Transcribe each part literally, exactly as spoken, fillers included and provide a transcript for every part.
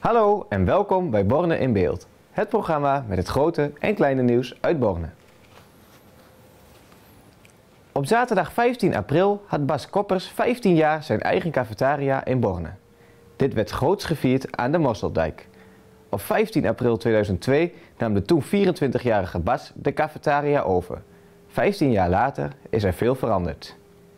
Hallo en welkom bij Borne in Beeld. Het programma met het grote en kleine nieuws uit Borne. Op zaterdag vijftien april had Bas Koppers vijftien jaar zijn eigen cafetaria in Borne. Dit werd groots gevierd aan de Mosseldijk. Op vijftien april tweeduizend twee nam de toen vierentwintigjarige Bas de cafetaria over. vijftien jaar later is er veel veranderd.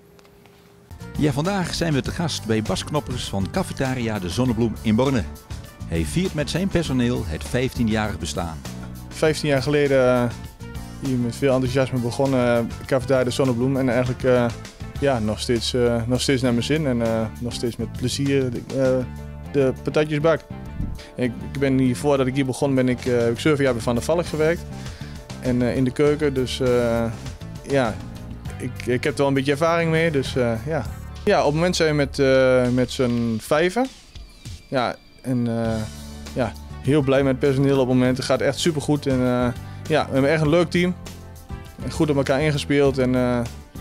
Ja, vandaag zijn we te gast bij Bas Koppers van Cafetaria de Zonnebloem in Borne. Hij viert met zijn personeel het vijftienjarig bestaan. vijftien jaar geleden uh, hier met veel enthousiasme begonnen, uh, Cafetaria de Zonnebloem. En eigenlijk uh, ja, nog, steeds, uh, nog steeds naar mijn zin en uh, nog steeds met plezier uh, de patatjes bak. Ik, ik ben hier, voordat ik hier begon, ben ik, uh, heb ik zeven jaar bij Van der Valk gewerkt. En uh, in de keuken, dus uh, ja, ik, ik heb er wel een beetje ervaring mee. Dus, uh, ja. ja, op het moment zijn we met, uh, met z'n vijven. Ja, en uh, ja, heel blij met het personeel op het moment. Het gaat echt supergoed. En uh, ja, we hebben echt een leuk team. Goed op elkaar ingespeeld en uh,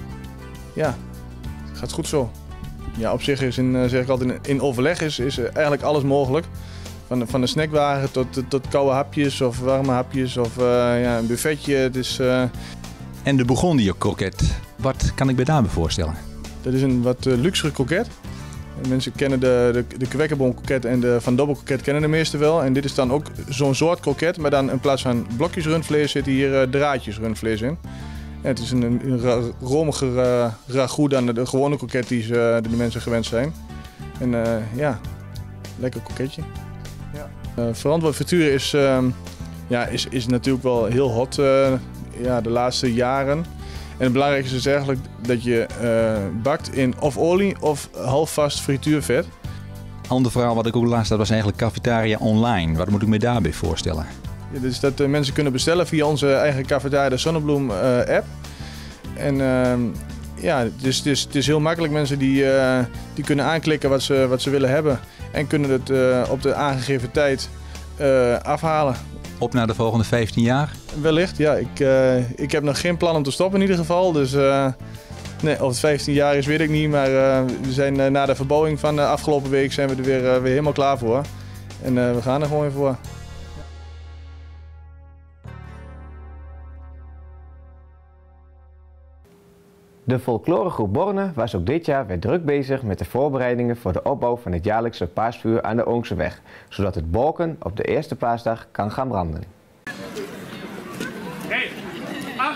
ja, het gaat goed zo. Ja, op zich is in, uh, zeg ik altijd, in, in overleg is, is eigenlijk alles mogelijk. Van de, van de snackwagen tot, tot, tot koude hapjes of warme hapjes of uh, ja, een buffetje. Dus, uh... En de Bourgondië kroket, wat kan ik me daarbij voorstellen? Dat is een wat uh, luxere kroket. Mensen kennen de, de, de kwekkenboom kroket en de Van Dobbel kroket kennen de meeste wel. En dit is dan ook zo'n soort kroket, maar dan in plaats van blokjes rundvlees zitten hier uh, draadjes rundvlees in. En het is een, een ra romiger uh, ragout dan de, de gewone kroket die, ze, die de mensen gewend zijn. En uh, ja, lekker kroketje. Ja. Uh, verantwoord frituren is, uh, ja, is, is natuurlijk wel heel hot uh, ja, de laatste jaren. En het belangrijkste is eigenlijk dat je uh, bakt in of olie of halfvast frituurvet. Ander verhaal wat ik ook laatst had was eigenlijk Cafetaria online. Wat moet ik me daarbij voorstellen? Ja, dus dat uh, mensen kunnen bestellen via onze eigen Cafetaria de Zonnebloem uh, app. En uh, ja, dus, dus, het is heel makkelijk. Mensen die, uh, die kunnen aanklikken wat ze, wat ze willen hebben. En kunnen het uh, op de aangegeven tijd uh, afhalen. Op naar de volgende vijftien jaar? Wellicht, ja. Ik, uh, ik heb nog geen plan om te stoppen in ieder geval. Dus uh, nee, of het vijftien jaar is, weet ik niet. Maar uh, we zijn uh, na de verbouwing van de afgelopen week zijn we er weer, uh, weer helemaal klaar voor. En uh, we gaan er gewoon weer voor. De folkloregroep Borne was ook dit jaar weer druk bezig met de voorbereidingen voor de opbouw van het jaarlijkse paasvuur aan de Oonkseweg, zodat het bolken op de eerste paasdag kan gaan branden. Hey, ah.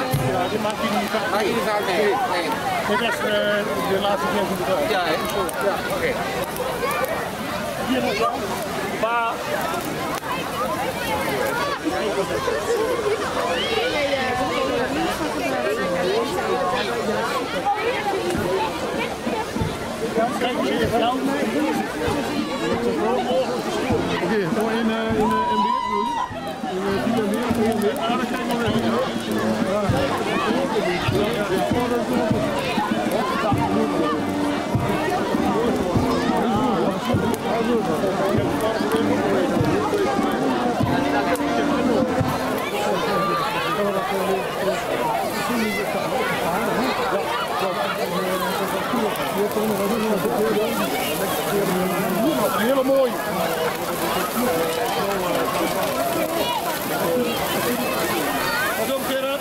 Ja, die maak je niet vaak. Maak je niet vaak mee? Nee. Dit is uh, de laatste keer van de dag. Ja, hè? Ja, oké. Okay. Hier nog wel. Pa. Kijk eens even nou. Oké, nog in een beer bedoel je? In een beer, in een beer. Ah, dat kijk maar even. Een hele mooie. Pas op, Gerard.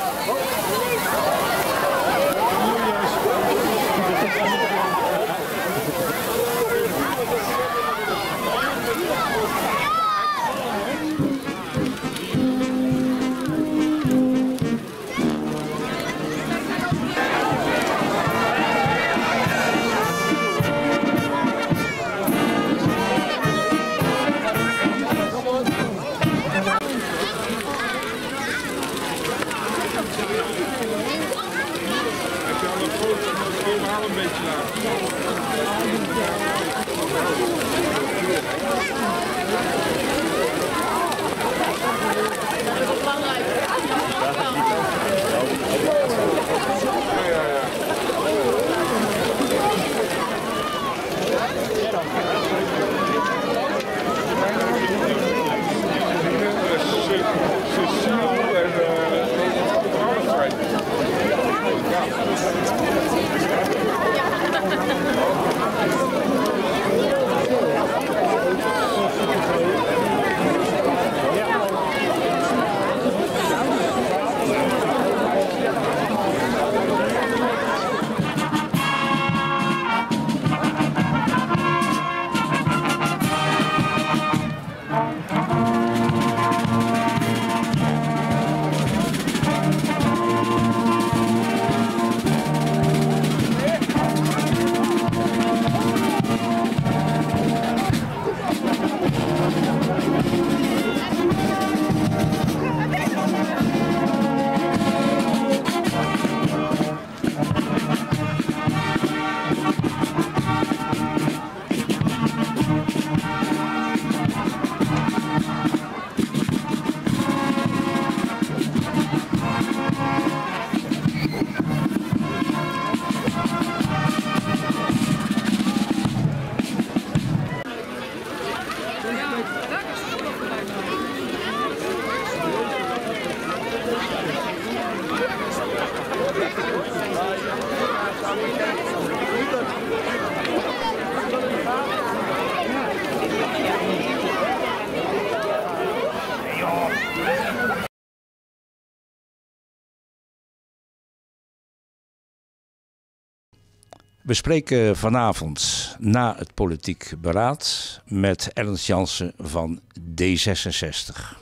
We spreken vanavond na het politiek beraad met Ernst Jansen van D zesenzestig.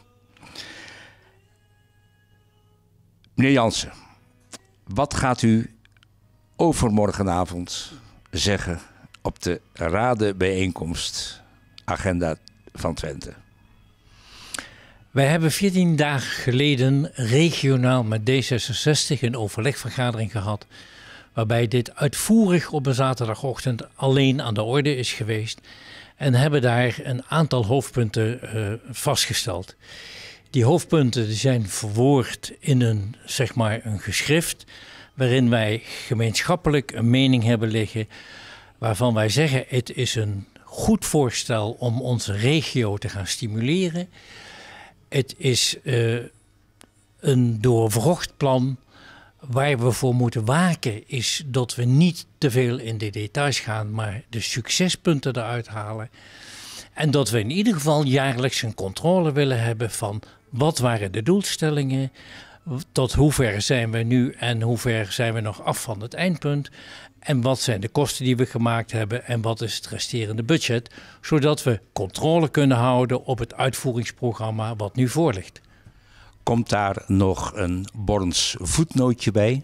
Meneer Jansen, wat gaat u overmorgenavond zeggen op de radenbijeenkomst Agenda van Twente? Wij hebben veertien dagen geleden regionaal met D zesenzestig een overlegvergadering gehad, waarbij dit uitvoerig op een zaterdagochtend alleen aan de orde is geweest en hebben daar een aantal hoofdpunten uh, vastgesteld. Die hoofdpunten die zijn verwoord in een, zeg maar, een geschrift waarin wij gemeenschappelijk een mening hebben liggen waarvan wij zeggen het is een goed voorstel om onze regio te gaan stimuleren. Het is uh, een doorvrocht plan. Waar we voor moeten waken is dat we niet te veel in de details gaan, maar de succespunten eruit halen. En dat we in ieder geval jaarlijks een controle willen hebben van wat waren de doelstellingen, tot hoe ver zijn we nu en hoe ver zijn we nog af van het eindpunt. En wat zijn de kosten die we gemaakt hebben en wat is het resterende budget, zodat we controle kunnen houden op het uitvoeringsprogramma wat nu voor ligt. Komt daar nog een Borns voetnootje bij?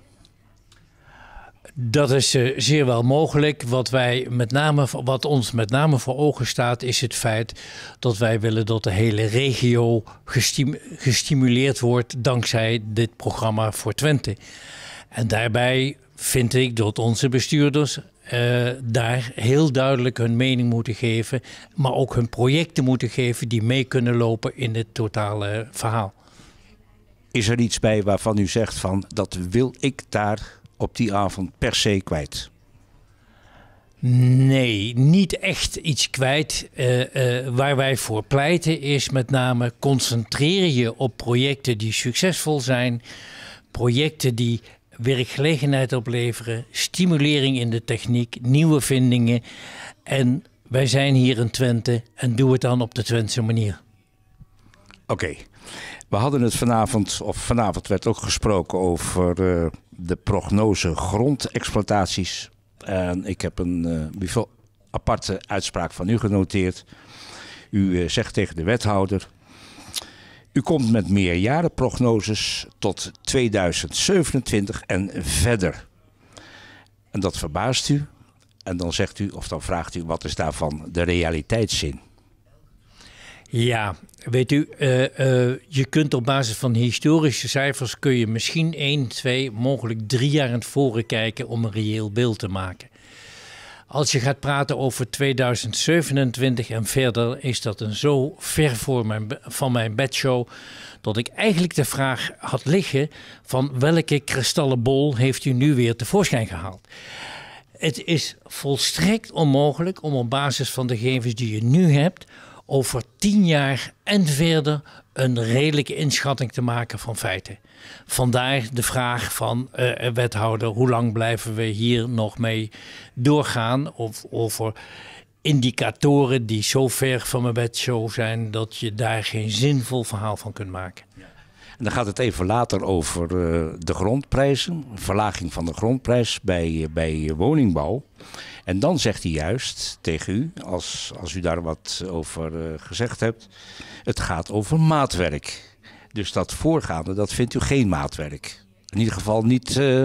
Dat is uh, zeer wel mogelijk. Wat, wij met name, wat ons met name voor ogen staat is het feit dat wij willen dat de hele regio gestim- gestimuleerd wordt dankzij dit programma voor Twente. En daarbij vind ik dat onze bestuurders uh, daar heel duidelijk hun mening moeten geven, maar ook hun projecten moeten geven die mee kunnen lopen in het totale verhaal. Is er iets bij waarvan u zegt van dat wil ik daar op die avond per se kwijt? Nee, niet echt iets kwijt. Uh, uh, waar wij voor pleiten is met name concentreer je op projecten die succesvol zijn. Projecten die werkgelegenheid opleveren, stimulering in de techniek, nieuwe vindingen. En wij zijn hier in Twente en doe het dan op de Twentse manier. Oké. Okay. We hadden het vanavond, of vanavond werd ook gesproken over uh, de prognose grondexploitaties. En ik heb een uh, aparte uitspraak van u genoteerd. U uh, zegt tegen de wethouder: u komt met meerjarenprognoses tot tweeduizend zevenentwintig en verder. En dat verbaast u. En dan zegt u, of dan vraagt u, wat is daarvan de realiteitszin? Ja, weet u, uh, uh, je kunt op basis van historische cijfers kun je misschien één, twee, mogelijk drie jaar in het voren kijken om een reëel beeld te maken. Als je gaat praten over tweeduizend zevenentwintig en verder, is dat een zo ver voor mijn, van mijn bedshow dat ik eigenlijk de vraag had liggen van welke kristallenbol heeft u nu weer tevoorschijn gehaald? Het is volstrekt onmogelijk om op basis van de gegevens die je nu hebt over tien jaar en verder een redelijke inschatting te maken van feiten. Vandaar de vraag van uh, wethouder, hoe lang blijven we hier nog mee doorgaan? Of over indicatoren die zo ver van mijn bedshow zijn dat je daar geen zinvol verhaal van kunt maken. Ja. En dan gaat het even later over uh, de grondprijzen, verlaging van de grondprijs bij, bij woningbouw. En dan zegt hij juist tegen u, als, als u daar wat over uh, gezegd hebt, het gaat over maatwerk. Dus dat voorgaande, dat vindt u geen maatwerk. In ieder geval niet... Uh...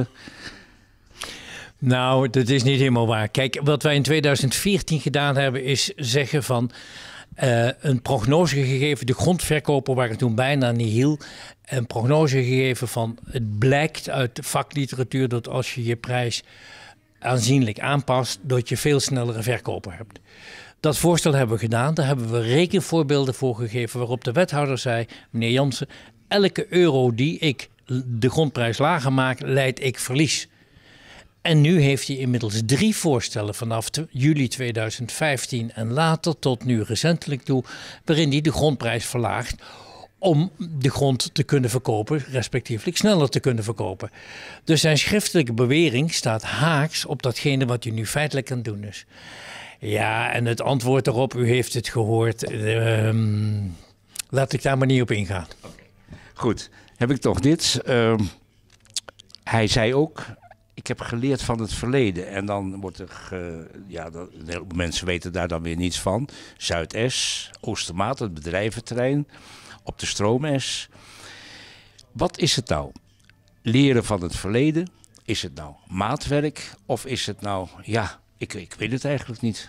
Nou, dat is niet helemaal waar. Kijk, wat wij in tweeduizend veertien gedaan hebben is zeggen van uh, een prognose gegeven. De grondverkoper waren toen bijna nihil. Een prognose gegeven van het blijkt uit de vakliteratuur dat als je je prijs aanzienlijk aanpast, dat je veel snellere verkoper hebt. Dat voorstel hebben we gedaan. Daar hebben we rekenvoorbeelden voor gegeven waarop de wethouder zei, meneer Jansen, elke euro die ik de grondprijs lager maak, leid ik verlies. En nu heeft hij inmiddels drie voorstellen vanaf juli tweeduizend vijftien en later tot nu recentelijk toe, waarin hij de grondprijs verlaagt om de grond te kunnen verkopen, respectievelijk sneller te kunnen verkopen. Dus zijn schriftelijke bewering staat haaks op datgene wat hij nu feitelijk aan het doen is. Ja, en het antwoord daarop, u heeft het gehoord. Uh, laat ik daar maar niet op ingaan. Okay. Goed, heb ik toch dit. Uh, hij zei ook, ik heb geleerd van het verleden. En dan wordt er, ge, ja, een heleboel mensen weten daar dan weer niets van. Zuid-Es, Oostermaat, het bedrijventerrein, op de Stroom-Es. Wat is het nou? Leren van het verleden? Is het nou maatwerk? Of is het nou, ja, ik, ik weet het eigenlijk niet.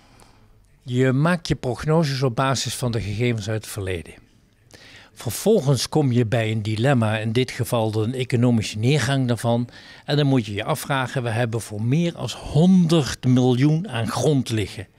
Je maakt je prognoses op basis van de gegevens uit het verleden. Vervolgens kom je bij een dilemma, in dit geval de economische neergang daarvan. En dan moet je je afvragen, we hebben voor meer dan honderd miljoen aan grond liggen.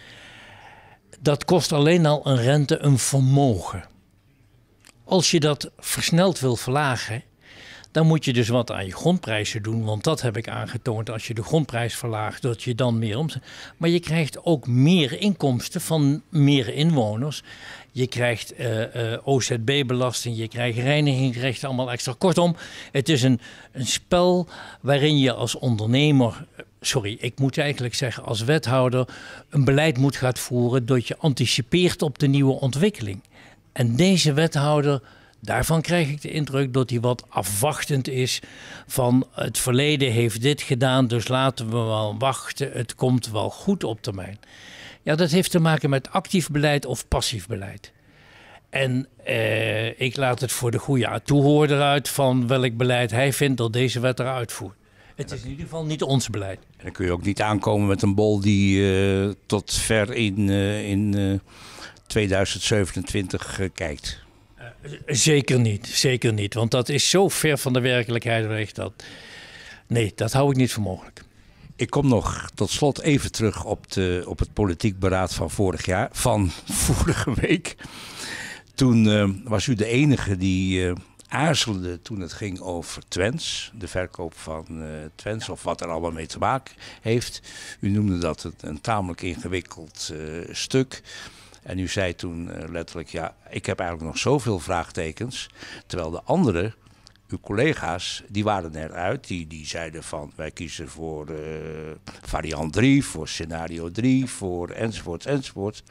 Dat kost alleen al een rente een vermogen. Als je dat versneld wil verlagen, dan moet je dus wat aan je grondprijzen doen. Want dat heb ik aangetoond. Als je de grondprijs verlaagt, dat je dan meer omzet. Maar je krijgt ook meer inkomsten van meer inwoners. Je krijgt uh, uh, O Z B-belasting, je krijgt reinigingsrechten, allemaal extra. Kortom, het is een, een spel waarin je als ondernemer, sorry, ik moet eigenlijk zeggen als wethouder, een beleid moet gaan voeren dat je anticipeert op de nieuwe ontwikkeling. En deze wethouder, daarvan krijg ik de indruk dat hij wat afwachtend is van het verleden heeft dit gedaan, dus laten we wel wachten, het komt wel goed op termijn. Ja, dat heeft te maken met actief beleid of passief beleid. En uh, ik laat het voor de goede toehoorder uit van welk beleid hij vindt dat deze wet eruit voert. Het is in ieder geval niet ons beleid. En dan kun je ook niet aankomen met een bol die uh, tot ver in, uh, in uh, tweeduizend zevenentwintig uh, kijkt. Uh, zeker niet, zeker niet. Want dat is zo ver van de werkelijkheid weg dat... Nee, dat hou ik niet voor mogelijk. Ik kom nog tot slot even terug op, de, op het politiek beraad van vorig jaar, van vorige week. Toen uh, was u de enige die uh, aarzelde toen het ging over Twents, de verkoop van uh, Twents, of wat er allemaal mee te maken heeft. U noemde dat een, een tamelijk ingewikkeld uh, stuk. En u zei toen uh, letterlijk, ja, ik heb eigenlijk nog zoveel vraagtekens, terwijl de anderen, uw collega's, die waren eruit. Die, die zeiden van, wij kiezen voor uh, variant drie, voor scenario drie, voor enzovoort, enzovoort.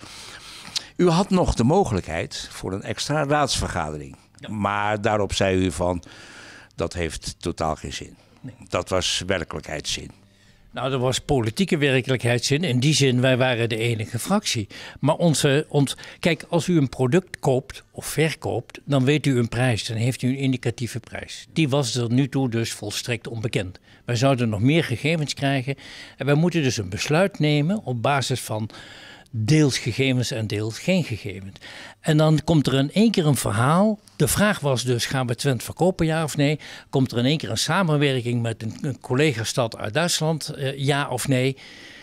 U had nog de mogelijkheid voor een extra raadsvergadering. Ja. Maar daarop zei u van, dat heeft totaal geen zin. Nee. Dat was werkelijkheidszin. Nou, er was politieke werkelijkheidszin. In die zin, wij waren de enige fractie. Maar onze, ons, kijk, als u een product koopt of verkoopt, dan weet u een prijs. Dan heeft u een indicatieve prijs. Die was er nu toe dus volstrekt onbekend. Wij zouden nog meer gegevens krijgen. En wij moeten dus een besluit nemen op basis van deels gegevens en deels geen gegevens. En dan komt er in één keer een verhaal. De vraag was dus, gaan we Twente verkopen, ja of nee? Komt er in één keer een samenwerking met een, een collega-stad uit Duitsland, uh, ja of nee?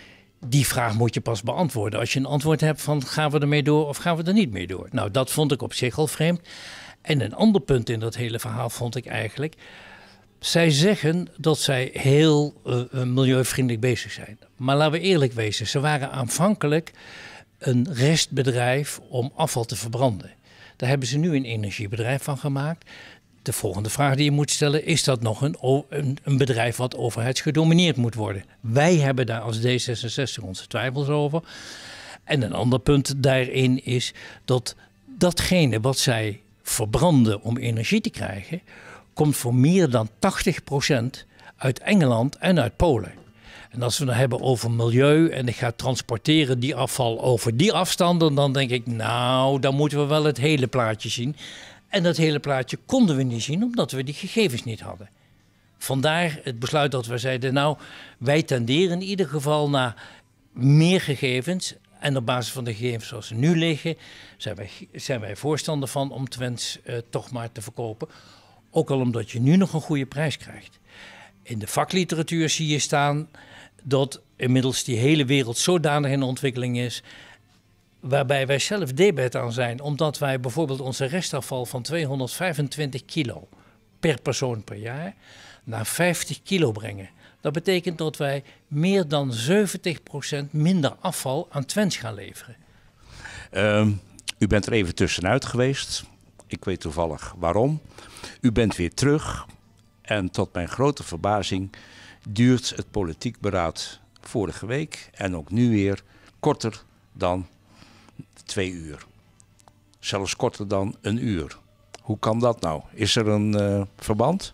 Die vraag moet je pas beantwoorden. Als je een antwoord hebt van, gaan we ermee door of gaan we er niet mee door? Nou, dat vond ik op zich al vreemd. En een ander punt in dat hele verhaal vond ik eigenlijk, zij zeggen dat zij heel uh, milieuvriendelijk bezig zijn. Maar laten we eerlijk wezen, ze waren aanvankelijk een restbedrijf om afval te verbranden. Daar hebben ze nu een energiebedrijf van gemaakt. De volgende vraag die je moet stellen, is dat nog een, een, een bedrijf wat overheidsgedomineerd moet worden? Wij hebben daar als D zesenzestig onze twijfels over. En een ander punt daarin is dat datgene wat zij verbranden om energie te krijgen, komt voor meer dan tachtig procent uit Engeland en uit Polen. En als we het hebben over milieu en ik ga transporteren die afval over die afstanden, dan denk ik, nou, dan moeten we wel het hele plaatje zien. En dat hele plaatje konden we niet zien, omdat we die gegevens niet hadden. Vandaar het besluit dat we zeiden, nou, wij tenderen in ieder geval naar meer gegevens. En op basis van de gegevens zoals ze nu liggen, zijn wij, zijn wij voorstander van om Twents uh, toch maar te verkopen. Ook al omdat je nu nog een goede prijs krijgt. In de vakliteratuur zie je staan dat inmiddels die hele wereld zodanig in ontwikkeling is, waarbij wij zelf debet aan zijn, omdat wij bijvoorbeeld onze restafval van tweehonderdvijfentwintig kilo per persoon per jaar naar vijftig kilo brengen. Dat betekent dat wij meer dan zeventig procent minder afval aan Twents gaan leveren. Uh, u bent er even tussenuit geweest. Ik weet toevallig waarom. U bent weer terug en tot mijn grote verbazing duurt het politiek beraad vorige week en ook nu weer korter dan twee uur. Zelfs korter dan een uur. Hoe kan dat nou? Is er een uh, verband?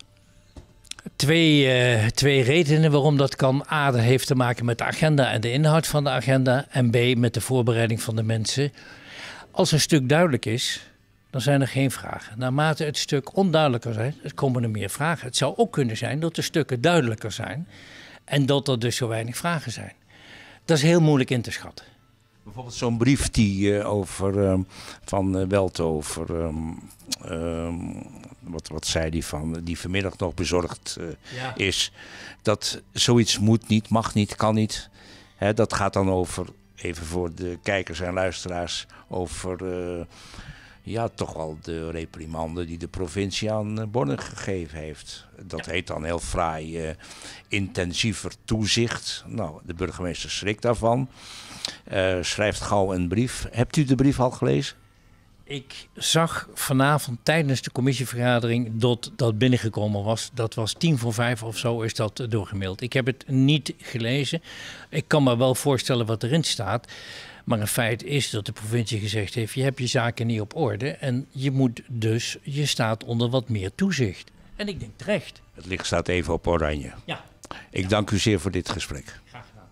Twee, uh, twee redenen waarom dat kan. A, dat heeft te maken met de agenda en de inhoud van de agenda. En B, met de voorbereiding van de mensen. Als een stuk duidelijk is, dan zijn er geen vragen. Naarmate het stuk onduidelijker is, komen er meer vragen. Het zou ook kunnen zijn dat de stukken duidelijker zijn en dat er dus zo weinig vragen zijn. Dat is heel moeilijk in te schatten. Bijvoorbeeld zo'n brief die uh, over um, van uh, Welt over um, um, wat, wat zei die van die vanmiddag nog bezorgd uh, ja. is. Dat zoiets moet niet, mag niet, kan niet. Hè, dat gaat dan over, even voor de kijkers en luisteraars, over uh, ja, toch wel de reprimande die de provincie aan Borne gegeven heeft. Dat ja. heet dan heel fraai uh, intensiever toezicht. Nou, de burgemeester schrikt daarvan. Uh, schrijft gauw een brief. Hebt u de brief al gelezen? Ik zag vanavond tijdens de commissievergadering dat dat binnengekomen was. Dat was tien voor vijf of zo is dat doorgemaild. Ik heb het niet gelezen. Ik kan me wel voorstellen wat erin staat. Maar een feit is dat de provincie gezegd heeft, je hebt je zaken niet op orde. En je moet dus, je staat onder wat meer toezicht. En ik denk terecht. Het licht staat even op oranje. Ja. Ik ja. dank u zeer voor dit gesprek. Graag gedaan.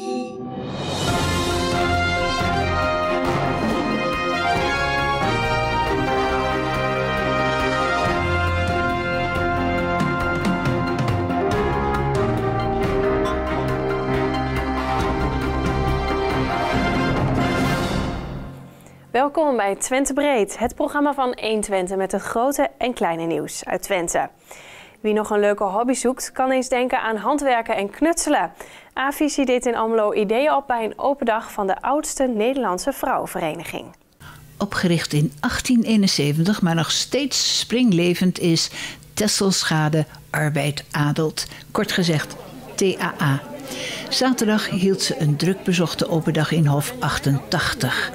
Welkom bij Twente Breed, het programma van één Twente met het grote en kleine nieuws uit Twente. Wie nog een leuke hobby zoekt, kan eens denken aan handwerken en knutselen. A-Visie deed in Almelo ideeën op bij een open dag van de oudste Nederlandse vrouwenvereniging. Opgericht in achttien eenenzeventig, maar nog steeds springlevend is Tesselschade Arbeid Adelt, kort gezegd T A A. Zaterdag hield ze een druk bezochte open dag in Hof achtentachtig.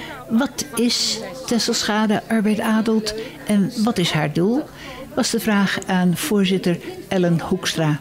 Wat is Tesselschade Arbeid Adelt en wat is haar doel? Was de vraag aan voorzitter Ellen Hoekstra.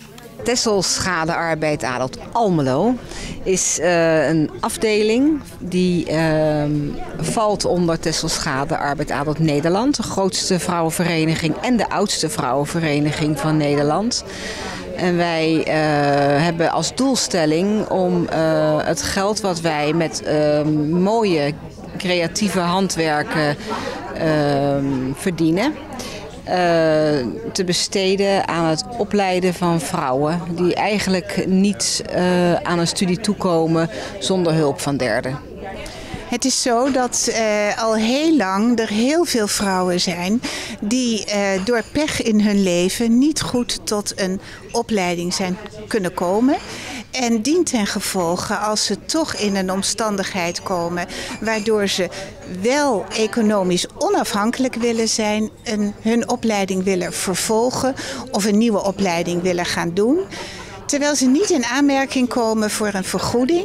Tesselschade Arbeid Adelt Almelo is uh, een afdeling die uh, valt onder Tesselschade Arbeid Adelt Nederland. De grootste vrouwenvereniging en de oudste vrouwenvereniging van Nederland. En wij uh, hebben als doelstelling om uh, het geld wat wij met uh, mooie creatieve handwerken uh, verdienen, Uh, te besteden aan het opleiden van vrouwen die eigenlijk niet uh, aan een studie toekomen zonder hulp van derden. Het is zo dat uh, al heel lang er heel veel vrouwen zijn die uh, door pech in hun leven niet goed tot een opleiding zijn kunnen komen. En dient ten gevolge, als ze toch in een omstandigheid komen waardoor ze wel economisch onafhankelijk willen zijn, een, hun opleiding willen vervolgen of een nieuwe opleiding willen gaan doen, terwijl ze niet in aanmerking komen voor een vergoeding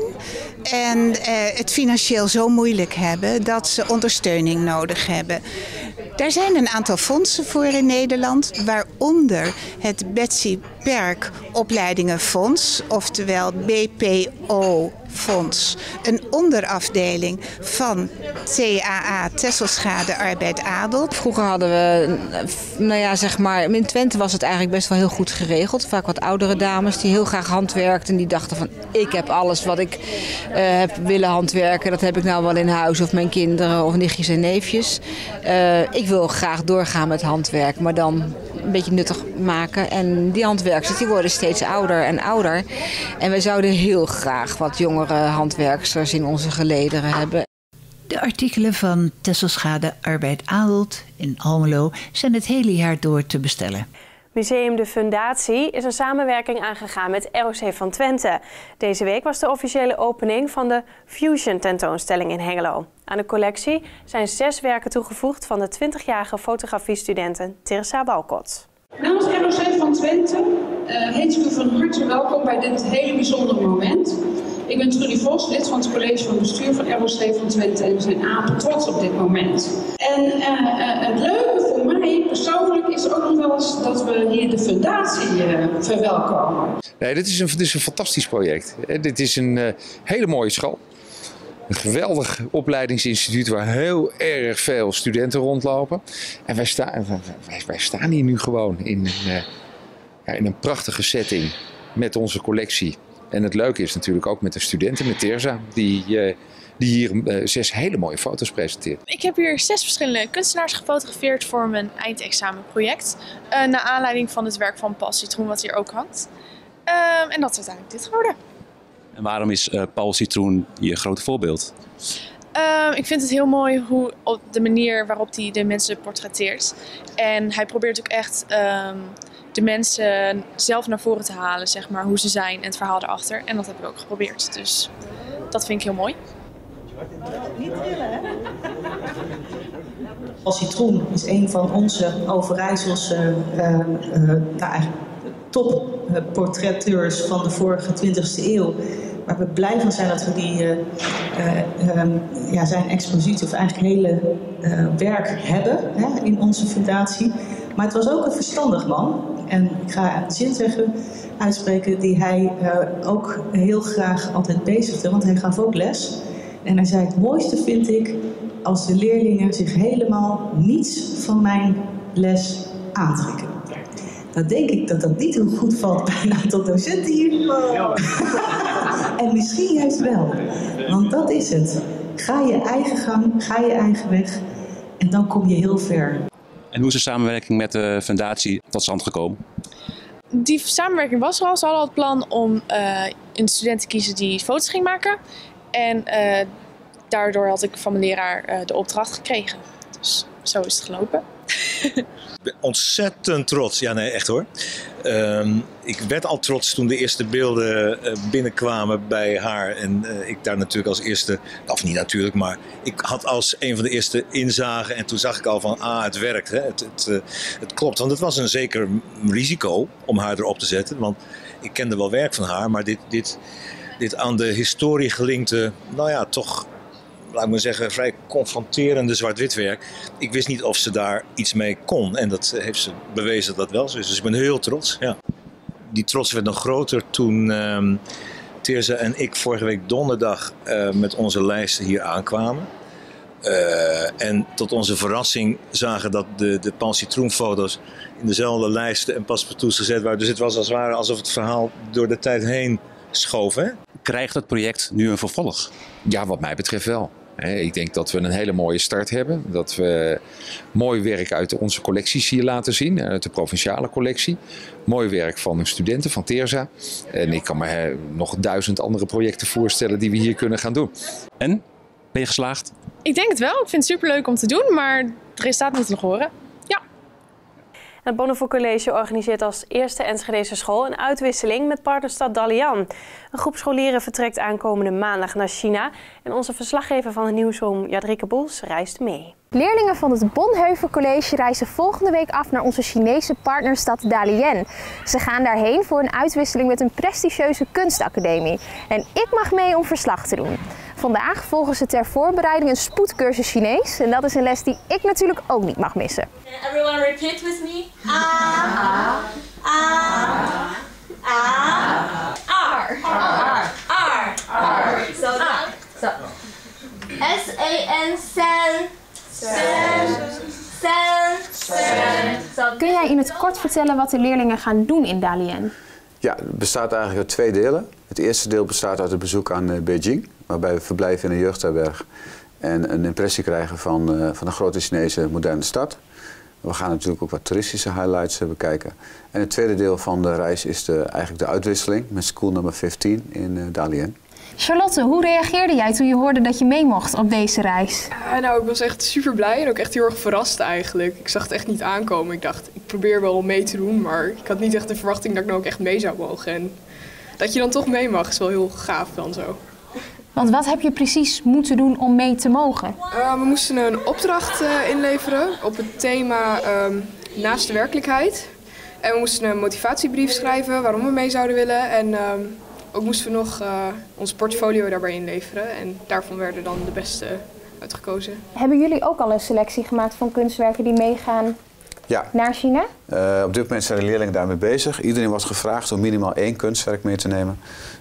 en uh, het financieel zo moeilijk hebben dat ze ondersteuning nodig hebben. Daar zijn een aantal fondsen voor in Nederland, waaronder het Betsy Perk Opleidingenfonds, oftewel B P O-fonds. Een onderafdeling van T A A, Tesselschade Arbeid Adelt. Vroeger hadden we, nou ja, zeg maar, in Twente was het eigenlijk best wel heel goed geregeld. Vaak wat oudere dames die heel graag handwerkten en die dachten van, ik heb alles wat ik uh, heb willen handwerken. Dat heb ik nou wel in huis, of mijn kinderen of nichtjes en neefjes. Uh, ik wil graag doorgaan met handwerk, maar dan een beetje nuttig maken. En die handwerkers die worden steeds ouder en ouder. En we zouden heel graag wat jongere handwerksters in onze gelederen hebben. De artikelen van Tesselschade Arbeid Adelt in Almelo zijn het hele jaar door te bestellen. Museum De Fundatie is een samenwerking aangegaan met R O C van Twente. Deze week was de officiële opening van de Fusion tentoonstelling in Hengelo. Aan de collectie zijn zes werken toegevoegd van de twintigjarige fotografiestudenten Teresa Walcott. Namens R O C van Twente uh, heet ik u van harte welkom bij dit hele bijzondere moment. Ik ben Trudy Vos, lid van het college van bestuur van R O C van Twente en we zijn apen trots op dit moment. En uh, uh, het leuke voor mij persoonlijk is ook nog wel eens dat we hier de fundatie uh, verwelkomen. Nee, dit is een, dit is een fantastisch project. Dit is een uh, hele mooie school. Een geweldig opleidingsinstituut waar heel erg veel studenten rondlopen. En wij, sta, wij, wij staan hier nu gewoon in een, uh, ja, in een prachtige setting met onze collectie. En het leuke is natuurlijk ook met de studenten, met Teresa, die, uh, die hier uh, zes hele mooie foto's presenteert. Ik heb hier zes verschillende kunstenaars gefotografeerd voor mijn eindexamenproject. Uh, naar aanleiding van het werk van Paul Citroen, wat hier ook hangt. Uh, en dat is uiteindelijk dit geworden. En waarom is uh, Paul Citroen je grote voorbeeld? Uh, ik vind het heel mooi hoe, op de manier waarop hij de mensen portretteert. En hij probeert ook echt uh, de mensen zelf naar voren te halen, zeg maar, hoe ze zijn en het verhaal erachter. En dat heb ik ook geprobeerd. Dus dat vind ik heel mooi. Niet trillen, hè? Paul Citroen is een van onze Overijsselse uh, uh, nou, topportretteurs van de vorige twintigste eeuw. Waar we blij van zijn dat we die, uh, uh, um, ja, zijn expositie of eigenlijk hele uh, werk hebben, hè, in onze fundatie. Maar het was ook een verstandig man. En ik ga een zin zeggen, uitspreken die hij uh, ook heel graag altijd bezigde, want hij gaf ook les. En hij zei, het mooiste vind ik als de leerlingen zich helemaal niets van mijn les aantrekken. Nou denk ik dat dat niet heel goed valt bij een aantal docenten hier. En misschien juist wel. Want dat is het. Ga je eigen gang, ga je eigen weg. En dan kom je heel ver. En hoe is de samenwerking met de fundatie tot stand gekomen? Die samenwerking was er al. Ze hadden al het plan om uh, een student te kiezen die foto's ging maken. En uh, daardoor had ik van mijn leraar uh, de opdracht gekregen. Dus zo is het gelopen. Ik ben ontzettend trots. Ja, nee, echt hoor. Um, ik werd al trots toen de eerste beelden uh, binnenkwamen bij haar. En uh, ik daar natuurlijk als eerste, of niet natuurlijk, maar ik had als een van de eerste inzagen. En toen zag ik al van, ah, het werkt. Hè? Het, het, uh, het klopt, want het was een zeker risico om haar erop te zetten. Want ik kende wel werk van haar, maar dit, dit, dit aan de historie gelinkte, nou ja, toch... laat ik maar zeggen, vrij confronterende zwart-wit werk. Ik wist niet of ze daar iets mee kon. En dat heeft ze bewezen dat dat wel zo is. Dus ik ben heel trots. Ja. Die trots werd nog groter toen um, Teersa en ik vorige week donderdag uh, met onze lijsten hier aankwamen. Uh, en tot onze verrassing zagen dat de, de Paul Citroen-foto's in dezelfde lijsten en paspartouts gezet waren. Dus het was als het ware alsof het verhaal door de tijd heen schoof. Hè? Krijgt het project nu een vervolg? Ja, wat mij betreft wel. Ik denk dat we een hele mooie start hebben. Dat we mooi werk uit onze collecties hier laten zien. Uit de provinciale collectie. Mooi werk van de studenten van Teersa. En ik kan me nog duizend andere projecten voorstellen die we hier kunnen gaan doen. En? Ben je geslaagd? Ik denk het wel. Ik vind het superleuk om te doen. Maar het resultaat moet nog horen. Ja. Het Bonnefoy College organiseert als eerste Enschedese school een uitwisseling met partnerstad Dalian. Een groep scholieren vertrekt aankomende maandag naar China en onze verslaggever van het Nieuwsroom Jadrike Boels reist mee. Leerlingen van het Bonhoeffer College reizen volgende week af naar onze Chinese partnerstad Dalian. Ze gaan daarheen voor een uitwisseling met een prestigieuze kunstacademie. En ik mag mee om verslag te doen. Vandaag volgen ze ter voorbereiding een spoedcursus Chinees. En dat is een les die ik natuurlijk ook niet mag missen. Everyone repeat with me. Ah, ah, ah, R, R, R, R. So that, so S A N, sen, sen, sen, sen. Kun jij in het kort vertellen wat de leerlingen gaan doen in Dalian? Ja, het bestaat eigenlijk uit twee delen. Het eerste deel bestaat uit het bezoek aan uh, Beijing, waarbij we verblijven in een jeugdherberg en een impressie krijgen van, uh, van een grote Chinese moderne stad. We gaan natuurlijk ook wat toeristische highlights uh, bekijken. En het tweede deel van de reis is de, eigenlijk de uitwisseling met school nummer vijftien in uh, Dalian. Charlotte, hoe reageerde jij toen je hoorde dat je mee mocht op deze reis? Uh, nou, ik was echt super blij en ook echt heel erg verrast eigenlijk. Ik zag het echt niet aankomen. Ik dacht, ik probeer wel mee te doen, maar ik had niet echt de verwachting dat ik nou ook echt mee zou mogen. En dat je dan toch mee mag, is wel heel gaaf dan zo. Want wat heb je precies moeten doen om mee te mogen? Uh, we moesten een opdracht uh, inleveren op het thema um, naast de werkelijkheid. En we moesten een motivatiebrief schrijven waarom we mee zouden willen. En um, ook moesten we nog uh, ons portfolio daarbij inleveren. En daarvan werden dan de beste uitgekozen. Hebben jullie ook al een selectie gemaakt van kunstwerken die meegaan ja. naar China? Uh, op dit moment zijn de leerlingen daarmee bezig. Iedereen wordt gevraagd om minimaal één kunstwerk mee te nemen.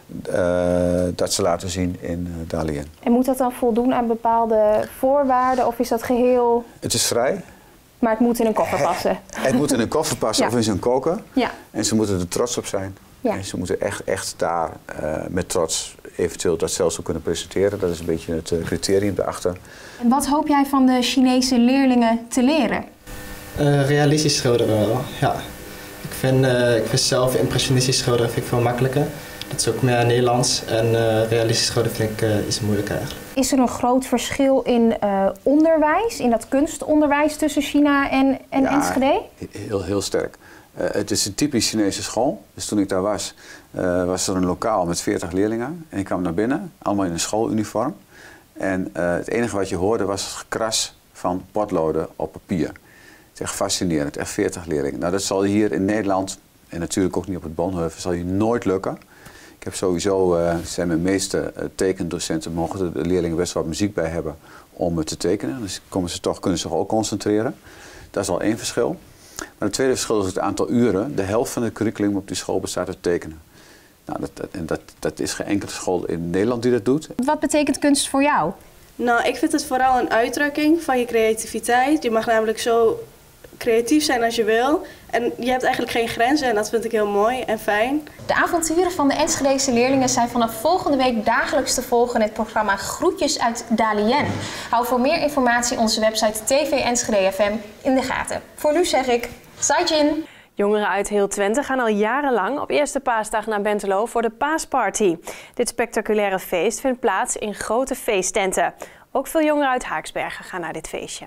Uh, dat ze laten zien in uh, Dalian. En moet dat dan voldoen aan bepaalde voorwaarden of is dat geheel... Het is vrij. Maar het moet in een koffer passen. Het moet in een koffer passen ja. of in zo'n koker. Ja. En ze moeten er trots op zijn. Ja. En ze moeten echt, echt daar uh, met trots eventueel dat zelfs ook kunnen presenteren. Dat is een beetje het uh, criterium daarachter. En wat hoop jij van de Chinese leerlingen te leren? Uh, realistisch schilderen wel, ja. Ik vind, uh, ik vind zelf impressionistisch schilderen vind ik veel makkelijker. Dat is ook meer Nederlands en uh, realistisch schilderen vind ik uh, is moeilijk eigenlijk. Is er een groot verschil in uh, onderwijs, in dat kunstonderwijs tussen China en, en ja, Enschede? Heel, heel sterk. Uh, het is een typisch Chinese school. Dus toen ik daar was, uh, was er een lokaal met veertig leerlingen. En ik kwam naar binnen, allemaal in een schooluniform. En uh, het enige wat je hoorde was het gekras van potloden op papier. Het is echt fascinerend, echt veertig leerlingen. Nou, dat zal hier in Nederland, en natuurlijk ook niet op het Bonhoeffer, zal je nooit lukken. Ik heb sowieso, uh, zijn mijn meeste uh, tekendocenten, mogen de leerlingen best wat muziek bij hebben om uh, te tekenen. Dus komen ze toch, kunnen ze zich ook concentreren. Dat is al één verschil. Maar het tweede verschil is het aantal uren. De helft van het curriculum op die school bestaat uit tekenen. Nou, dat, dat, en dat, dat is geen enkele school in Nederland die dat doet. Wat betekent kunst voor jou? Nou, ik vind het vooral een uitdrukking van je creativiteit. Je mag namelijk zo creatief zijn als je wil. En je hebt eigenlijk geen grenzen en dat vind ik heel mooi en fijn. De avonturen van de Enschedese leerlingen zijn vanaf volgende week dagelijks te volgen in het programma Groetjes uit Daliën. Hou voor meer informatie onze website T V Enschede F M in de gaten. Voor nu zeg ik, Saijin! Jongeren uit heel Twente gaan al jarenlang op eerste paasdag naar Bentelo voor de paasparty. Dit spectaculaire feest vindt plaats in grote feesttenten. Ook veel jongeren uit Haaksbergen gaan naar dit feestje.